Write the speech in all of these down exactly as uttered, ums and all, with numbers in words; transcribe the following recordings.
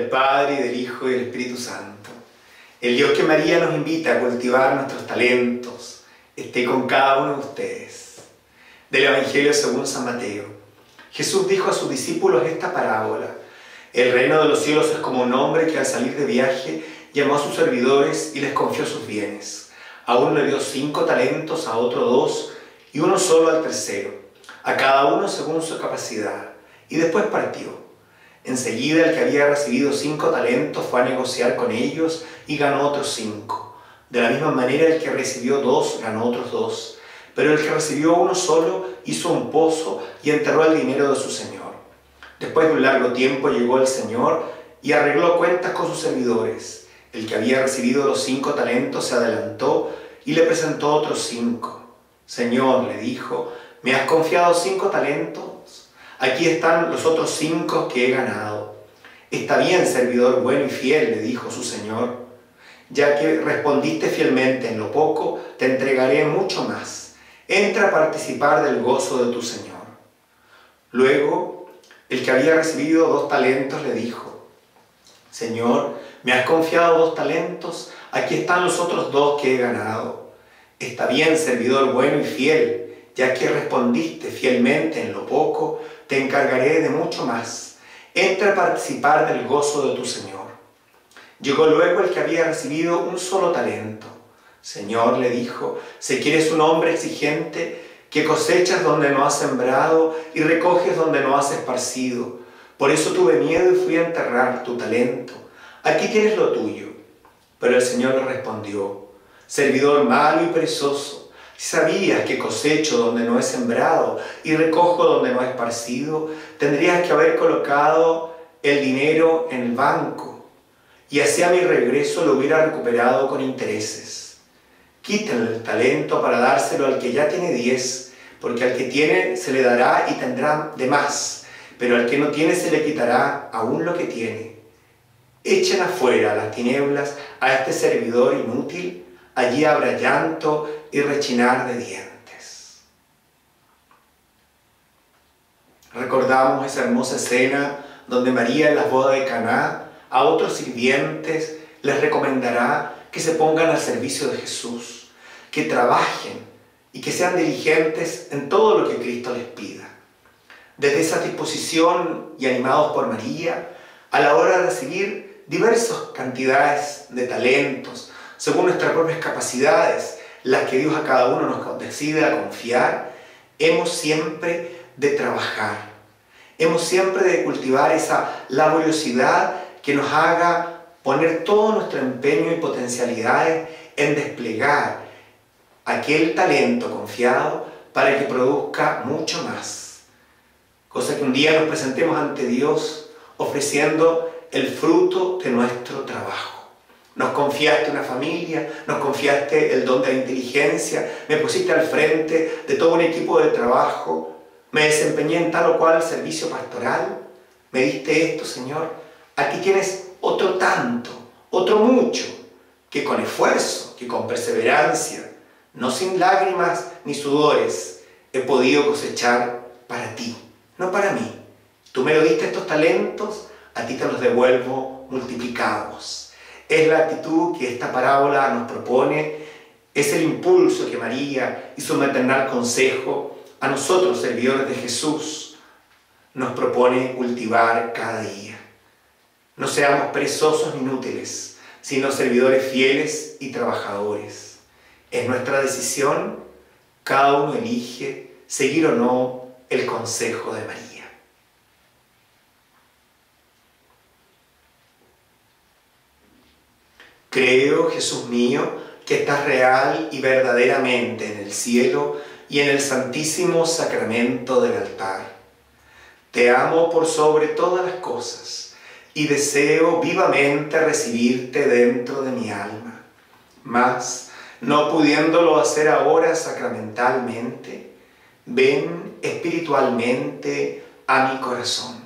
Padre, y del Hijo, y del Espíritu Santo. El Dios que María nos invita a cultivar nuestros talentos, esté con cada uno de ustedes. Del Evangelio según San Mateo. Jesús dijo a sus discípulos esta parábola. El reino de los cielos es como un hombre que al salir de viaje llamó a sus servidores y les confió sus bienes. A uno le dio cinco talentos, a otro dos, y uno solo al tercero, a cada uno según su capacidad, y después partió. Enseguida el que había recibido cinco talentos fue a negociar con ellos y ganó otros cinco. De la misma manera el que recibió dos ganó otros dos, pero el que recibió uno solo hizo un pozo y enterró el dinero de su señor. Después de un largo tiempo llegó el señor y arregló cuentas con sus servidores. El que había recibido los cinco talentos se adelantó y le presentó otros cinco. Señor, le dijo, ¿me has confiado cinco talentos? Aquí están los otros cinco que he ganado. Está bien, servidor bueno y fiel, le dijo su señor. Ya que respondiste fielmente en lo poco, te entregaré mucho más. Entra a participar del gozo de tu señor. Luego, el que había recibido dos talentos le dijo, Señor, me has confiado dos talentos, aquí están los otros dos que he ganado. Está bien, servidor bueno y fiel, ya que respondiste fielmente en lo poco, te encargaré de mucho más. Entra a participar del gozo de tu Señor. Llegó luego el que había recibido un solo talento. Señor, le dijo, sé que eres un hombre exigente, que cosechas donde no has sembrado y recoges donde no has esparcido. Por eso tuve miedo y fui a enterrar tu talento. Aquí tienes lo tuyo. Pero el Señor le respondió, servidor malo y perezoso, si sabías que cosecho donde no he sembrado y recojo donde no he esparcido, tendrías que haber colocado el dinero en el banco, y así a mi regreso lo hubiera recuperado con intereses. Quítenle el talento para dárselo al que ya tiene diez, porque al que tiene se le dará y tendrá de más, pero al que no tiene se le quitará aún lo que tiene. Echen afuera a las tinieblas a este servidor inútil, allí habrá llanto y rechinar de dientes. Recordamos esa hermosa escena donde María en las bodas de Caná a otros sirvientes les recomendará que se pongan al servicio de Jesús, que trabajen y que sean diligentes en todo lo que Cristo les pida. Desde esa disposición y animados por María, a la hora de recibir diversas cantidades de talentos, según nuestras propias capacidades, las que Dios a cada uno nos decide confiar, hemos siempre de trabajar, hemos siempre de cultivar esa laboriosidad que nos haga poner todo nuestro empeño y potencialidades en desplegar aquel talento confiado para que produzca mucho más. Cosa que un día nos presentemos ante Dios ofreciendo el fruto de nuestro trabajo. Nos confiaste una familia, nos confiaste el don de la inteligencia, me pusiste al frente de todo un equipo de trabajo, me desempeñé en tal o cual servicio pastoral, me diste esto, Señor. Aquí tienes otro tanto, otro mucho, que con esfuerzo, que con perseverancia, no sin lágrimas ni sudores, he podido cosechar para ti, no para mí. Tú me lo diste estos talentos, a ti te los devuelvo multiplicados. Es la actitud que esta parábola nos propone, es el impulso que María y su maternal consejo a nosotros, servidores de Jesús, nos propone cultivar cada día. No seamos perezosos ni inútiles, sino servidores fieles y trabajadores. Es nuestra decisión, cada uno elige seguir o no el consejo de María. Creo, Jesús mío, que estás real y verdaderamente en el cielo y en el santísimo sacramento del altar. Te amo por sobre todas las cosas y deseo vivamente recibirte dentro de mi alma. Mas, no pudiéndolo hacer ahora sacramentalmente, ven espiritualmente a mi corazón.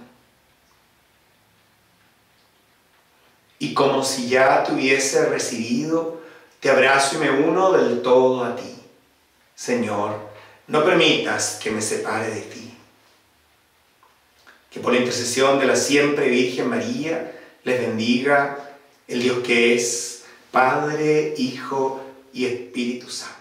Y como si ya te hubiese recibido, te abrazo y me uno del todo a ti. Señor, no permitas que me separe de ti. Que por la intercesión de la siempre Virgen María les bendiga el Dios que es Padre, Hijo y Espíritu Santo.